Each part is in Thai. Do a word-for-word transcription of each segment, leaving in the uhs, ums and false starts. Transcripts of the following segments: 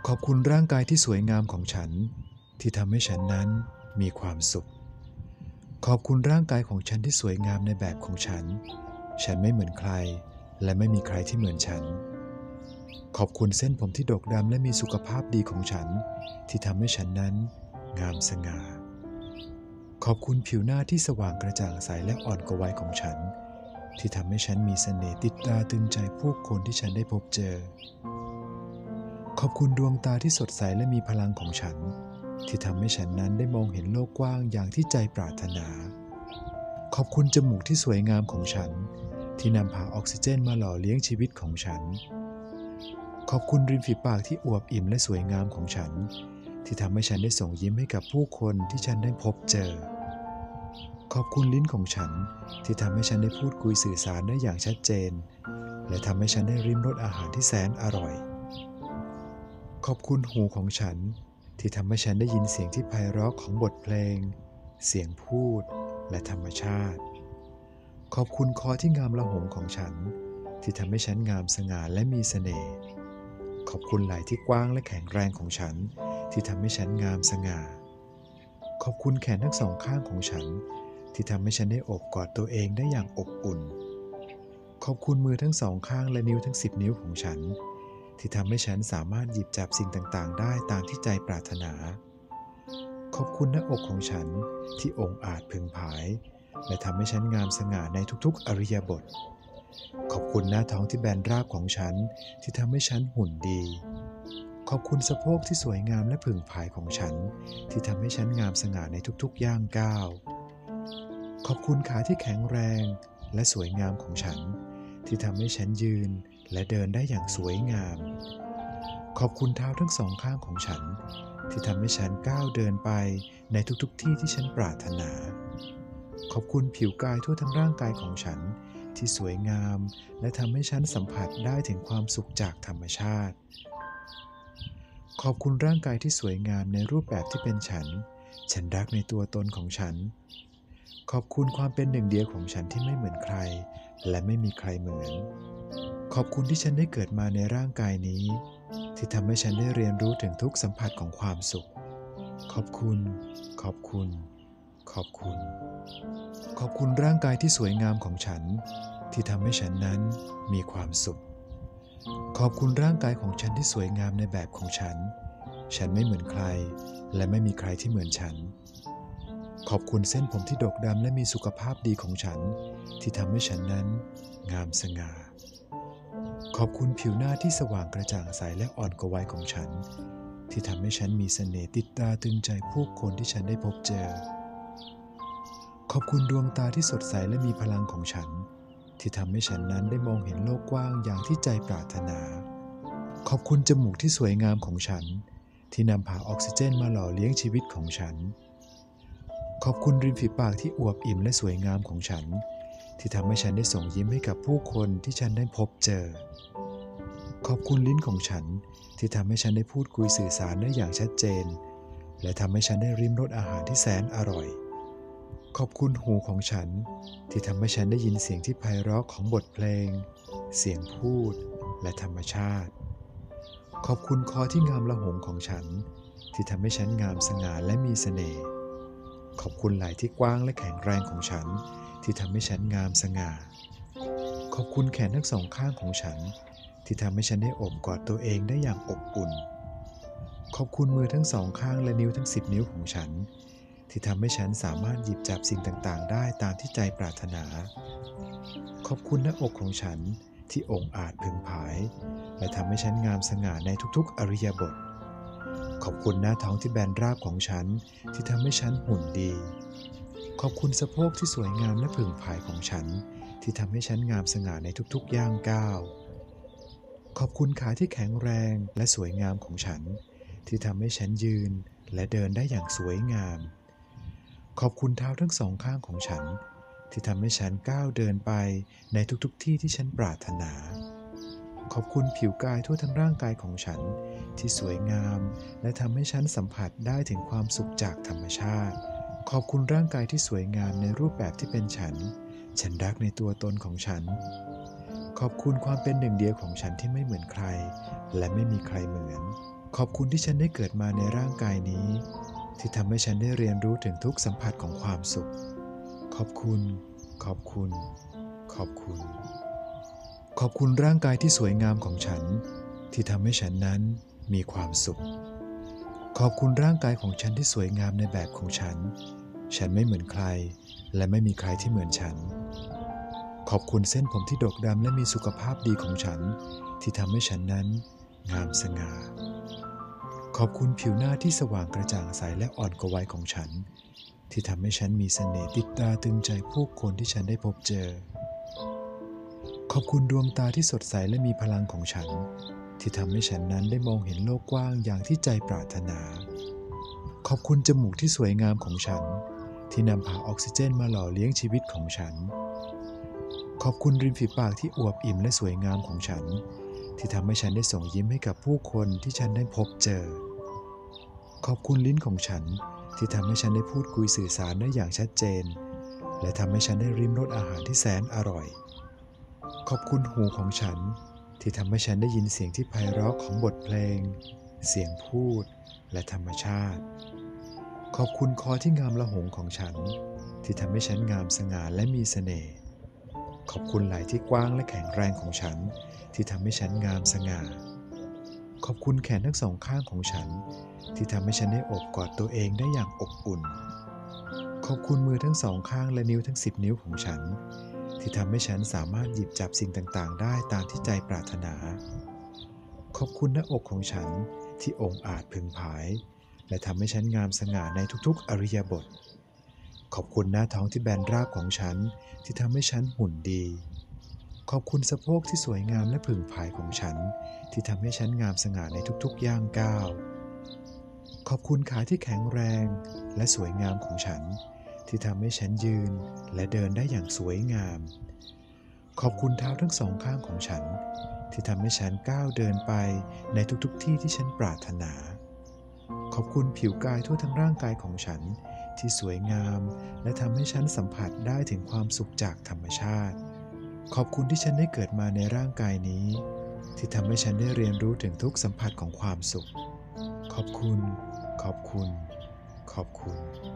ขอบคุณร่างกายที่สวยงามของฉันที่ทำให้ฉันนั้นมีความสุขขอบคุณร่างกายของฉันที่สวยงามในแบบของฉันฉันไม่เหมือนใครและไม่มีใครที่เหมือนฉันขอบคุณเส้นผมที่ดกดำและมีสุขภาพดีของฉันที่ทำให้ฉันนั้นงามสง่าขอบคุณผิวหน้าที่สว่างกระจ่างใสและอ่อนกว่าวัยของฉันที่ทำให้ฉันมีเสน่ห์ติดตาตึงใจผู้คนที่ฉันได้พบเจอขอบคุณดวงตาที่สดใสและมีพลังของฉันที่ทำให้ฉันนั้นได้มองเห็นโลกกว้างอย่างที่ใจปรารถนาขอบคุณจมูกที่สวยงามของฉันที่นำพาออกซิเจนมาหล่อเลี้ยงชีวิตของฉันขอบคุณริมฝีปากที่อวบอิ่มและสวยงามของฉันที่ทำให้ฉันได้ส่งยิ้มให้กับผู้คนที่ฉันได้พบเจอขอบคุณลิ้นของฉันที่ทำให้ฉันได้พูดคุยสื่อสารได้อย่างชัดเจนและทำให้ฉันได้ริมรสอาหารที่แสนอร่อยขอบคุณหูของฉันที่ทำให้ฉันได้ยินเสียงที่ไพเราะของบทเพลงเสียงพูดและธรรมชาติขอบคุณคอที่งามละหงของฉันที่ทำให้ฉันงามสง่าและมีเสน่ห์ขอบคุณไหล่ที่กว้างและแข็งแรงของฉันที่ทำให้ฉันงามสง่าขอบคุณแขนทั้งสองข้างของฉันที่ทำให้ฉันได้โอบกอดตัวเองได้อย่างอบอุ่นขอบคุณมือทั้งสองข้างและนิ้วทั้งสิบนิ้วของฉันที่ทำให้ฉันสามารถหยิบจับสิ่งต่างๆได้ตามที่ใจปรารถนาขอบคุณหน้าอกของฉันที่องอาจพึงผายและทำให้ฉันงามสง่าในทุกๆอริยบทขอบคุณหน้าท้องที่แบนราบของฉันที่ทำให้ฉันหุ่นดีขอบคุณสะโพกที่สวยงามและพึงผายของฉันที่ทำให้ฉันงามสง่าในทุกๆย่างก้าวขอบคุณขาที่แข็งแรงและสวยงามของฉันที่ทำให้ฉันยืนและเดินได้อย่างสวยงามขอบคุณเท้าทั้งสองข้างของฉันที่ทำให้ฉันก้าวเดินไปในทุกๆที่ที่ฉันปรารถนาขอบคุณผิวกายทั่วทั้งร่างกายของฉันที่สวยงามและทำให้ฉันสัมผัสได้ถึงความสุขจากธรรมชาติขอบคุณร่างกายที่สวยงามในรูปแบบที่เป็นฉันฉันรักในตัวตนของฉันขอบคุณความเป็นหนึ่งเดียวของฉันที่ไม่เหมือนใครและไม่มีใครเหมือนขอบคุณที่ฉันได้เกิดมาในร่างกายนี้ที่ทำให้ฉันได้เรียนรู้ถึงทุกสัมผัสของความสุขขอบคุณขอบคุณขอบคุณขอบคุณร่างกายที่สวยงามของฉันที่ทำให้ฉันนั้นมีความสุขขอบคุณร่างกายของฉันที่สวยงามในแบบของฉันฉันไม่เหมือนใครและไม่มีใครที่เหมือนฉันขอบคุณเส้นผมที่ดกดำและมีสุขภาพดีของฉันที่ทำให้ฉันนั้นงามสง่าขอบคุณผิวหน้าที่สว่างกระจ่างใสและอ่อนกว่าวัยของฉันที่ทำให้ฉันมีเสน่ห์ติดตาตึงใจผู้คนที่ฉันได้พบเจอขอบคุณดวงตาที่สดใสและมีพลังของฉันที่ทำให้ฉันนั้นได้มองเห็นโลกกว้างอย่างที่ใจปรารถนาขอบคุณจมูกที่สวยงามของฉันที่นำพาออกซิเจนมาหล่อเลี้ยงชีวิตของฉันขอบคุณริมฝีปากที่อวบอิ่มและสวยงามของฉันที่ทำให้ฉันได้ส่งยิ้มให้กับผู้คนที่ฉันได้พบเจอขอบคุณลิ้นของฉันที่ทำให้ฉันได้พูดคุยสื่อสารได้อย่างชัดเจนและทำให้ฉันได้ริมรสอาหารที่แสนอร่อยขอบคุณหูของฉันที่ทำให้ฉันได้ยินเสียงที่ไพเราะของบทเพลงเสียงพูดและธรรมชาติขอบคุณคอที่งามละหงของฉันที่ทำให้ฉันงามสง่าและมีเสน่ห์ขอบคุณไหล่ที่กว้างและแข็งแรงของฉันที่ทำให้ฉันงามสง่าขอบคุณแขนทั้งสองข้างของฉันที่ทำให้ฉันได้โอบกอดตัวเองได้อย่างอบอุ่นขอบคุณมือทั้งสองข้างและนิ้วทั้งสิบนิ้วของฉันที่ทำให้ฉันสามารถหยิบจับสิ่งต่างๆได้ตามที่ใจปรารถนาขอบคุณหน้าอกของฉันที่องอาจพึงผายและทำให้ฉันงามสง่าในทุกๆอริยบทขอบคุณหน้าท้องที่แบนราบของฉันที่ทำให้ฉันหุ่นดีขอบคุณสะโพกที่สวยงามและพึงผายของฉันที่ทำให้ฉันงามสง่าในทุกๆย่างก้าวขอบคุณขาที่แข็งแรงและสวยงามของฉันที่ทำให้ฉันยืนและเดินได้อย่างสวยงามขอบคุณเท้าทั้งสองข้างของฉันที่ทำให้ฉันก้าวเดินไปในทุกๆที่ที่ฉันปรารถนาขอบคุณผิวกายทั่วทั้งร่างกายของฉันที่สวยงามและทำให้ฉันสัมผัสได้ถึงความสุขจากธรรมชาติขอบคุณร่างกายที่สวยงามในรูปแบบที่เป็นฉันฉันรักในตัวตนของฉันขอบคุณความเป็นหนึ่งเดียวของฉันที่ไม่เหมือนใครและไม่มีใครเหมือนขอบคุณที่ฉันได้เกิดมาในร่างกายนี้ที่ทำให้ฉันได้เรียนรู้ถึงทุกสัมผัสของความสุขขอบคุณขอบคุณขอบคุณขอบคุณร่างกายที่สวยงามของฉันที่ทำให้ฉันนั้นมีความสุขขอบคุณร่างกายของฉันที่สวยงามในแบบของฉันฉันไม่เหมือนใครและไม่มีใครที่เหมือนฉันขอบคุณเส้นผมที่ดกดำและมีสุขภาพดีของฉันที่ทำให้ฉันนั้นงามสง่าขอบคุณผิวหน้าที่สว่างกระจ่างใสและอ่อนกว่าวัยของฉันที่ทำให้ฉันมีเสน่ห์ติดตาตึงใจผู้คนที่ฉันได้พบเจอขอบคุณดวงตาที่สดใสและมีพลังของฉันที่ทำให้ฉันนั้นได้มองเห็นโลกกว้างอย่างที่ใจปรารถนาขอบคุณจมูกที่สวยงามของฉันที่นำพาออกซิเจนมาหล่อเลี้ยงชีวิตของฉันขอบคุณริมฝีปากที่อวบอิ่มและสวยงามของฉันที่ทำให้ฉันได้ส่งยิ้มให้กับผู้คนที่ฉันได้พบเจอขอบคุณลิ้นของฉันที่ทำให้ฉันได้พูดคุยสื่อสารได้อย่างชัดเจนและทำให้ฉันได้ริมรสอาหารที่แสนอร่อยขอบคุณหูของฉันที่ทำให้ฉันได้ยินเสียงที่ไพเราะของบทเพลงเสียงพูดและธรรมชาติขอบคุณคอที่งามละหงของฉันที่ทำให้ฉันงามสง่าและมีเสน่ห์ขอบคุณไหล่ที่กว้างและแข็งแรงของฉันที่ทำให้ฉันงามสง่าขอบคุณแขนทั้งสองข้างของฉันที่ทำให้ฉันได้โอบกอดตัวเองได้อย่างอบอุ่นขอบคุณมือทั้งสองข้างและนิ้วทั้งสิบนิ้วของฉันที่ทำให้ฉันสามารถหยิบจับสิ่งต่างๆได้ตามที่ใจปรารถนาขอบคุณหน้าอกของฉันที่องอาจพึงผายและทำให้ฉันงามสง่าในทุกๆอริยบทขอบคุณหน้าท้องที่แบนราบของฉันที่ทำให้ฉันหุ่นดีขอบคุณสะโพกที่สวยงามและผึ่งผายของฉันที่ทำให้ฉันงามสง่าในทุกๆย่างก้าวขอบคุณขาที่แข็งแรงและสวยงามของฉันที่ทำให้ฉันยืนและเดินได้อย่างสวยงามขอบคุณเท้าทั้งสองข้างของฉันที่ทำให้ฉันก้าวเดินไปในทุกๆที่ที่ฉันปรารถนาขอบคุณผิวกายทั่วทั้งร่างกายของฉันที่สวยงามและทำให้ฉันสัมผัสได้ถึงความสุขจากธรรมชาติขอบคุณที่ฉันได้เกิดมาในร่างกายนี้ที่ทำให้ฉันได้เรียนรู้ถึงทุกสัมผัสของความสุขขอบคุณขอบคุณขอบคุณ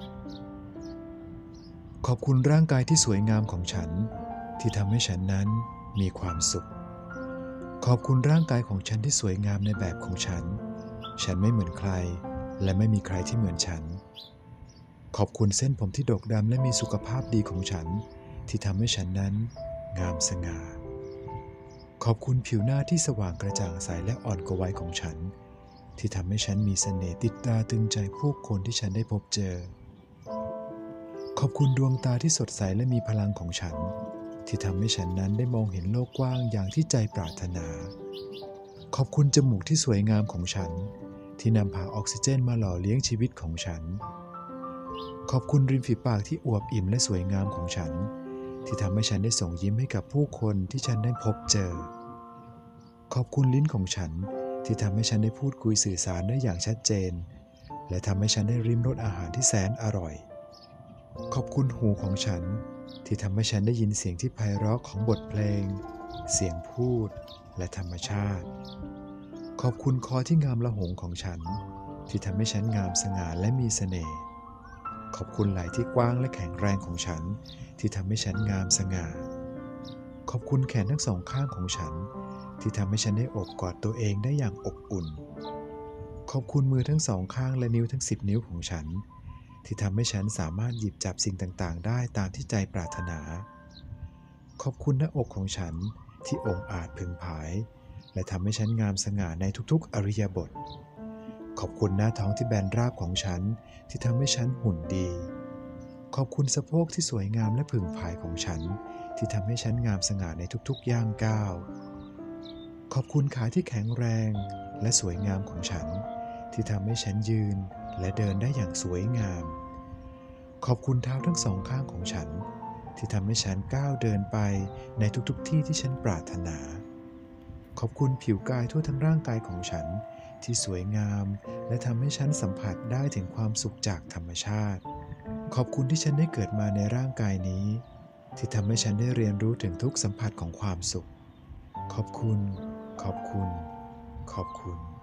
ขอบคุณร่างกายที่สวยงามของฉันที่ทำให้ฉันนั้นมีความสุขขอบคุณร่างกายของฉันที่สวยงามในแบบของฉันฉันไม่เหมือนใครและไม่มีใครที่เหมือนฉันขอบคุณเส้นผมที่ดกดำและมีสุขภาพดีของฉันที่ทำให้ฉันนั้นงามสง่าขอบคุณผิวหน้าที่สว่างกระจ่างใสและอ่อนกว่าวัยของฉันที่ทำให้ฉันมีเสน่ห์ติดตาตึงใจผู้คนที่ฉันได้พบเจอขอบคุณดวงตาที่สดใสและมีพลังของฉันที่ทำให้ฉันนั้นได้มองเห็นโลกกว้างอย่างที่ใจปรารถนาขอบคุณจมูกที่สวยงามของฉันที่นำพาออกซิเจนมาหล่อเลี้ยงชีวิตของฉันขอบคุณริมฝีปากที่อวบอิ่มและสวยงามของฉันที่ทำให้ฉันได้ส่งยิ้มให้กับผู้คนที่ฉันได้พบเจอขอบคุณลิ้นของฉันที่ทำให้ฉันได้พูดคุยสื่อสารได้อย่างชัดเจนและทำให้ฉันได้ริมรสอาหารที่แสนอร่อยขอบคุณหูของฉันที่ทำให้ฉันได้ยินเสียงที่ไพเราะของบทเพลงเสียงพูดและธรรมชาติขอบคุณคอที่งามละหงของฉันที่ทำให้ฉันงามสง่าและมีเสน่ห์ขอบคุณไหล่ที่กว้างและแข็งแรงของฉันที่ทำให้ฉันงามสง่าขอบคุณแขนทั้งสองข้างของฉันที่ทำให้ฉันได้โอบกอดตัวเองได้อย่างอบอุ่นขอบคุณมือทั้งสองข้างและนิ้วทั้งสิบนิ้วของฉันที่ทำให้ฉันสามารถหยิบจับสิ่งต่างๆได้ตามที่ใจปรารถนาขอบคุณหน้าอกของฉันที่องอาจพึงผายและทำให้ฉันงามสง่าในทุกๆอริยบทขอบคุณหน้าท้องที่แบนราบของฉันที่ทำให้ฉันหุ่นดีขอบคุณสะโพกที่สวยงามและผึ่งผายของฉันที่ทำให้ฉันงามสง่าในทุกๆย่างก้าวขอบคุณขาที่แข็งแรงและสวยงามของฉันที่ทำให้ฉันยืนและเดินได้อย่างสวยงามขอบคุณเท้าทั้งสองข้างของฉันที่ทำให้ฉันก้าวเดินไปในทุกๆที่ที่ฉันปรารถนาขอบคุณผิวกายทั่วทั้งร่างกายของฉันที่สวยงามและทำให้ฉันสัมผัสได้ถึงความสุขจากธรรมชาติขอบคุณที่ฉันได้เกิดมาในร่างกายนี้ที่ทำให้ฉันได้เรียนรู้ถึงทุกสัมผัสของความสุขขอบคุณขอบคุณขอบคุณ